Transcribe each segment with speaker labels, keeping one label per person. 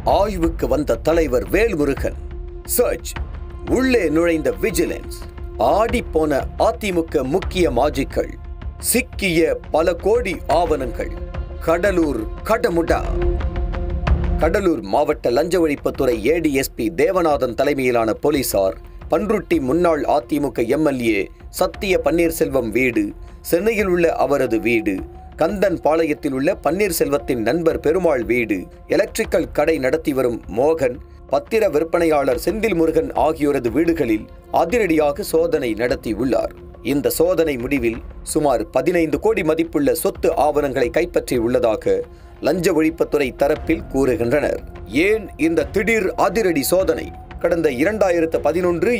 Speaker 1: ஆய்வுக்கு வந்த தலைவர் வேல்முருகன். சர்ச். உள்ளே நுழைந்த விஜிலன்ஸ். ஆடிப்போன அதிமுக முக்கிய மாஜிக்கள். சிக்கிய பல கோடி ஆவணங்கள். கடலூர் கடமுடா. கடலூர் மாவட்ட லஞ்ச ஒழிப்புத்துறை ஏடிஎஸ்பி தேவநாதன் தலைமையிலான போலீசார் பன்ருட்டி முன்னாள் அதிமுக எம்எல்ஏ சத்திய பன்னீர்செல்வம் வீடு, சென்னையில் உள்ள அவரது வீடு, கந்தன் பாளையத்தில் உள்ள பன்னீர்செல்வத்தின் நண்பர் பெருமாள் வீடு, எலக்ட்ரிக்கல் கடை நடத்தி வரும் மோகன், பத்திர விற்பனையாளர் செந்தில் முருகன் ஆகியோரது வீடுகளில் அதிரடியாக சோதனை நடத்தியுள்ளார். இந்த சோதனை முடிவில் சுமார் 15 கோடி மதிப்புள்ள சொத்து ஆவணங்களை கைப்பற்றி உள்ளதாக லஞ்ச ஒழிப்புத்துறை தரப்பில் கூறுகின்றனர். ஏன் இந்த திடீர் அதிரடி சோதனை? கடந்த 2011,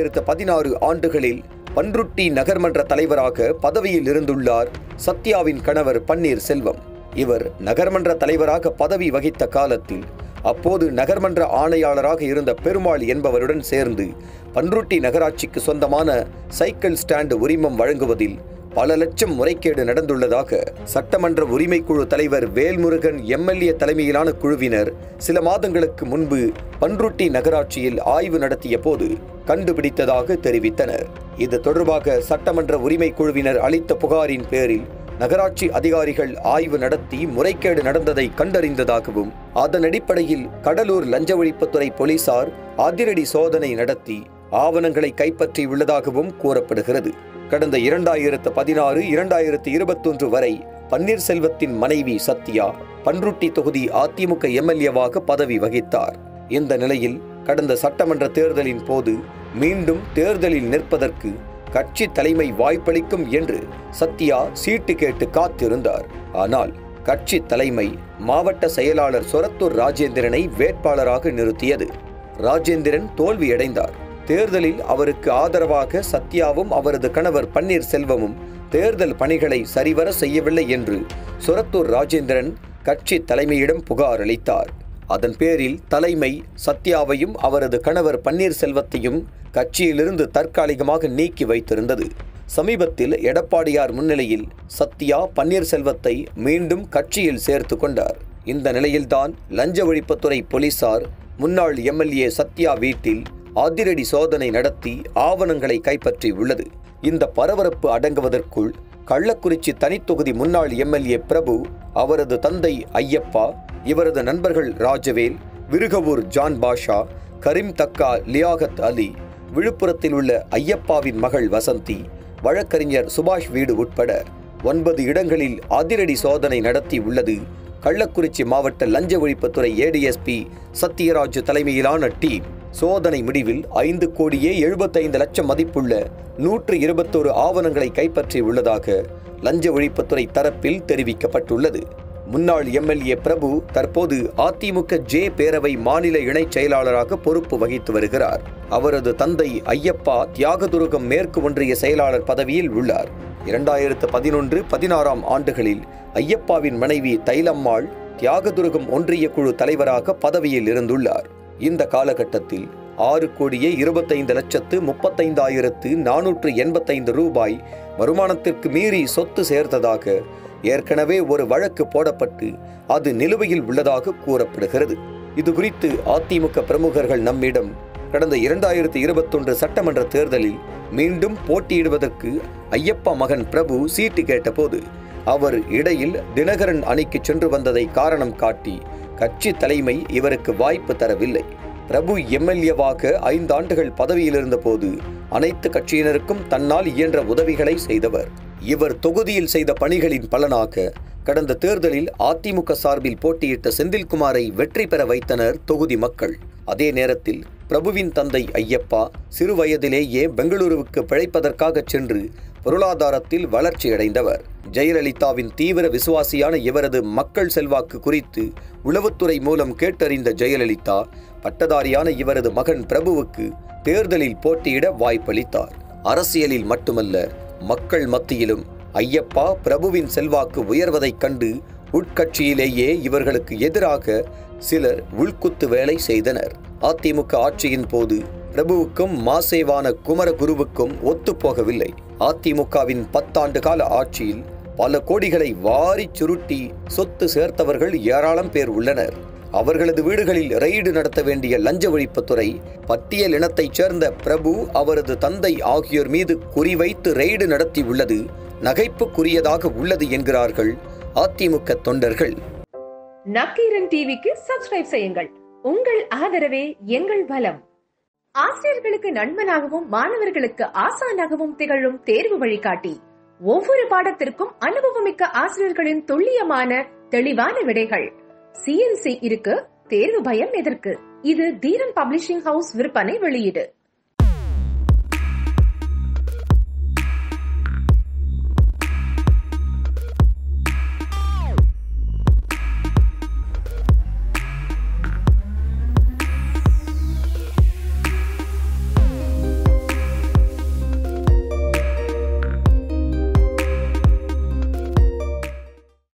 Speaker 1: 2016 ஆண்டுகளில் பன்ருட்டி நகர்மன்ற தலைவராக பதவியில் இருந்துள்ளார் சத்யாவின் கணவர் பன்னீர்செல்வம். இவர் நகர்மன்ற தலைவராக பதவி வகித்த காலத்தில் அப்போது நகர்மன்ற ஆணையாளராக இருந்த பெருமாள் என்பவருடன் சேர்ந்து பன்ருட்டி நகராட்சிக்கு சொந்தமான சைக்கிள் ஸ்டாண்ட் உரிமம் வழங்குவதில் பல லட்சம் முறைகேடு நடந்துள்ளதாக சட்டமன்ற உரிமைக்குழு தலைவர் வேல்முருகன் எம்எல்ஏ தலைமையிலான குழுவினர் சில மாதங்களுக்கு முன்பு பன்ருட்டி நகராட்சியில் ஆய்வு நடத்திய போது கண்டுபிடித்ததாக தெரிவித்தனர். இது தொடர்பாக சட்டமன்ற உரிமைக்குழுவினர் அளித்த புகாரின் பேரில் நகராட்சி அதிகாரிகள் ஆய்வு நடத்தி முறைகேடு நடந்ததை கண்டறிந்ததாகவும் அதன் அடிப்படையில் கடலூர் லஞ்ச ஒழிப்புத்துறை போலீசார் அதிரடி சோதனை நடத்தி ஆவணங்களை கைப்பற்றியுள்ளதாகவும் கூறப்படுகிறது. கடந்த 2016, 2021 வரை பன்னீர்செல்வத்தின் மனைவி சத்யா பன்ருட்டி தொகுதி அதிமுக எம்எல்ஏவாக பதவி வகித்தார். இந்த நிலையில் கடந்த சட்டமன்ற தேர்தலின் போது மீண்டும் தேர்தலில் நிற்பதற்கு கட்சி தலைமை வாய்ப்பளிக்கும் என்று சத்யா சீட்டு கேட்டு காத்திருந்தார். ஆனால் கட்சி தலைமை மாவட்ட செயலாளர் சொரத்தூர் ராஜேந்திரனை வேட்பாளராக நிறுத்தியது. ராஜேந்திரன் தோல்வியடைந்தார். தேர்தலில் அவருக்கு ஆதரவாக சத்யாவும் அவரது கணவர் பன்னீர்செல்வமும் தேர்தல் பணிகளை சரிவர செய்யவில்லை என்று சொரத்தூர் ராஜேந்திரன் கட்சி தலைமையிடம் புகார் அளித்தார். அதன் பேரில் தலைமை சத்யாவையும் அவரது கணவர் பன்னீர்செல்வத்தையும் கட்சியிலிருந்து தற்காலிகமாக நீக்கி வைத்திருந்தது. சமீபத்தில் எடப்பாடியார் முன்னிலையில் சத்யா பன்னீர்செல்வத்தை மீண்டும் கட்சியில் சேர்த்து கொண்டார். இந்த நிலையில்தான் லஞ்ச ஒழிப்புத்துறை போலீசார் முன்னாள் எம்எல்ஏ சத்யா வீட்டில் அதிரடி சோதனை நடத்தி ஆவணங்களை கைப்பற்றி உள்ளது. இந்த பரபரப்பு அடங்குவதற்குள் கள்ளக்குறிச்சி தனித்தொகுதி முன்னாள் எம்எல்ஏ பிரபு, அவரது தந்தை ஐயப்பா, இவரது நண்பர்கள் ராஜவேல், விருகவூர் ஜான் பாஷா, கரீம் தக்கா லியாகத் அலி, விழுப்புரத்தில் உள்ள ஐயப்பாவின் மகள் வசந்தி, வழக்கறிஞர் சுபாஷ் வீடு உட்பட 9 இடங்களில் அதிரடி சோதனை நடத்தி உள்ளது கள்ளக்குறிச்சி மாவட்ட லஞ்ச ஒழிப்புத்துறை ஏடிஎஸ்பி சத்யராஜ் தலைமையிலான டீம். சோதனை முடிவில் 5 கோடியே 75 லட்சம் மதிப்புள்ள 121 ஆவணங்களை கைப்பற்றி உள்ளதாக லஞ்ச ஒழிப்புத்துறை தரப்பில் தெரிவிக்கப்பட்டுள்ளது. முன்னாள் எம்எல்ஏ பிரபு தற்போது அதிமுக ஜே பேரவை மாநில இணைச் செயலாளராக பொறுப்பு வகித்து வருகிறார். அவரது தந்தை ஐயப்பா தியாகதுருகம் மேற்கு ஒன்றிய செயலாளர் பதவியில் உள்ளார். 2011-16 ஆண்டுகளில் ஐயப்பாவின் மனைவி தைலம்மாள் தியாகதுருகம் ஒன்றிய குழு தலைவராக பதவியில் இருந்துள்ளார். இந்த காலகட்டத்தில் 6,25,35,485 ரூபாய் வருமானத்திற்கு மீறி சொத்து சேர்த்ததாக ஏற்கனவே ஒரு வழக்கு போடப்பட்டு அது நிலுவையில் உள்ளதாக கூறப்படுகிறது. இது குறித்து அதிமுக பிரமுகர்கள் நம்மிடம் கடந்த 2021 சட்டமன்ற தேர்தலில் மீண்டும் போட்டியிடுவதற்கு ஐயப்பா மகன் பிரபு சீட்டு கேட்டபோது அவர் இடையில் தினகரன் அணிக்கு சென்று வந்ததை காரணம் காட்டி கட்சி தலைமை இவருக்கு வாய்ப்பு தரவில்லை. பிரபு எம்எல்ஏவாக 5 ஆண்டுகள் பதவியில் இருந்தபோது அனைத்து கட்சியினருக்கும் தன்னால் இயன்ற உதவிகளை செய்தவர். இவர் தொகுதியில் செய்த பணிகளின் பலனாக கடந்த தேர்தலில் அதிமுக சார்பில் போட்டியிட்ட செந்தில்குமாரை வெற்றி பெற வைத்தனர் தொகுதி மக்கள். அதே நேரத்தில் பிரபுவின் தந்தை ஐயப்பா சிறு வயதிலேயே பெங்களூருவுக்கு பிழைப்பதற்காக சென்று பொருளாதாரத்தில் வளர்ச்சியடைந்தவர். ஜெயலலிதாவின் தீவிர விசுவாசியான இவரது மக்கள் செல்வாக்கு குறித்து உளவுத்துறை மூலம் கேட்டறிந்த ஜெயலலிதா பட்டதாரியான இவரது மகன் பிரபுவுக்கு தேர்தலில் போட்டியிட வாய்ப்பளித்தார். அரசியலில் மட்டுமல்ல, மக்கள் மத்தியிலும் ஐயப்பா பிரபுவின் செல்வாக்கு உயர்வதைக் கண்டு உட்கட்சியிலேயே இவர்களுக்கு எதிராக சிலர் உள்குத்து வேலை செய்தனர். அதிமுக ஆட்சியின் போது பிரபுவுக்கும் மாசேவான குமரகுருவுக்கும் ஒத்துப்போகவில்லை. அதிமுகவின் 10 ஆண்டு கால ஆட்சியில் பல கோடிகளை வாரி சுருட்டி சொத்து சேர்த்தவர்கள் ஏராளம் பேர் உள்ளனர். அவர்களது வீடுகளில் ரெய்டு நடத்த வேண்டிய லஞ்ச ஒழிப்புத்துறை பட்டியல் இனத்தைச் சேர்ந்த பிரபு, அவரது தந்தை ஆகியோர் மீது குறிவைத்து ரெய்டு நடத்தியுள்ளது நகைப்புக்குரியதாக உள்ளது என்கிறார்கள் அதிமுக தொண்டர்கள்.
Speaker 2: நக்கீரன் டிவிக்கு சப்ஸ்கிரைப் செய்யுங்கள். உங்கள் ஆதரவே எங்கள் பலம். ஆசிரியர்களுக்கு நண்பனாகவும் மாணவர்களுக்கு ஆசானாகவும் திகழும் தேர்வு வழிகாட்டி. ஒவ்வொரு பாடத்திற்கும் அனுபவமிக்க ஆசிரியர்களின் துல்லியமான தெளிவான விடைகள். CNC இருக்கு, தேர்வு பயம் எதற்கு? இது தீரன் பப்ளிஷிங் ஹவுஸ் விற்பனை வெளியீடு.